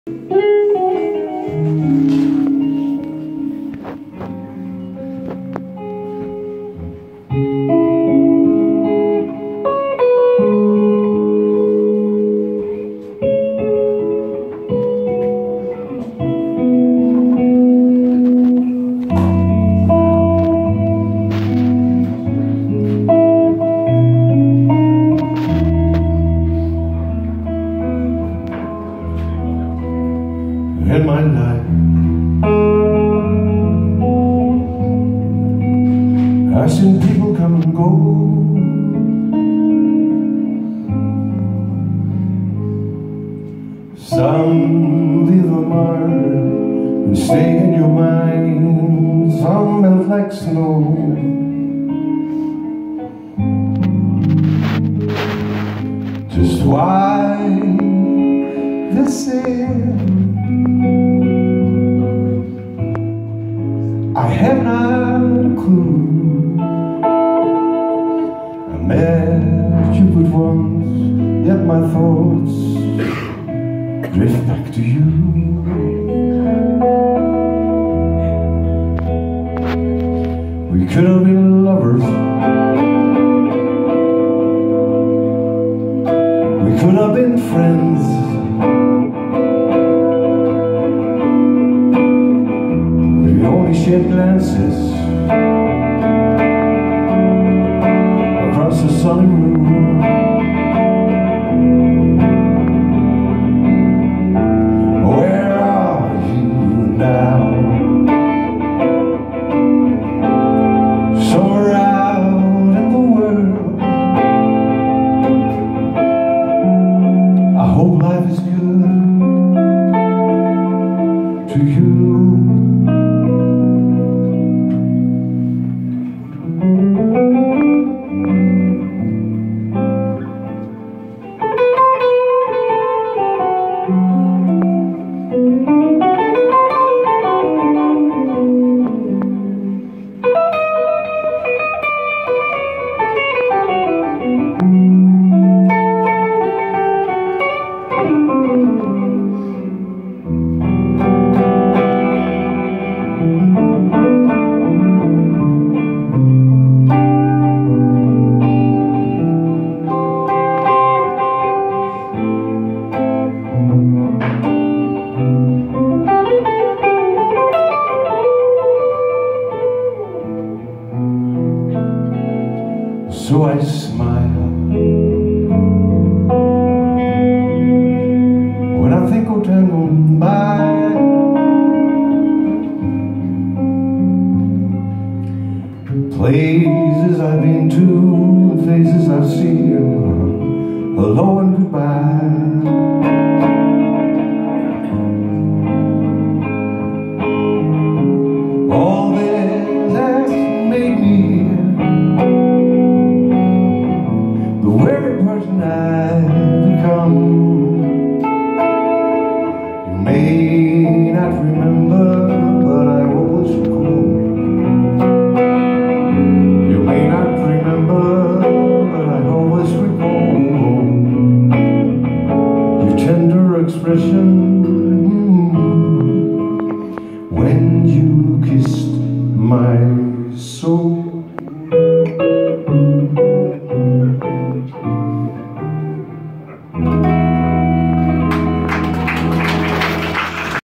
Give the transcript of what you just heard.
In my life, I've seen people come and go. Some leave a mark and stay in your mind. Some melt like snow. Just why this is, I have not a clue. I met you but once, yet my thoughts drift back to you. We could have been lovers. We could have been friends. We only shared glances across the sunny room. Where are you now? Somewhere out in the world. I hope life is good to you. So I smile when I think of time gone by. Places I've been to, faces I've seen, hello and goodbye. All this has made me the very person I've become. You may not remember, but I always recall. You may not remember, but I always recall your tender expression when you kissed my soul.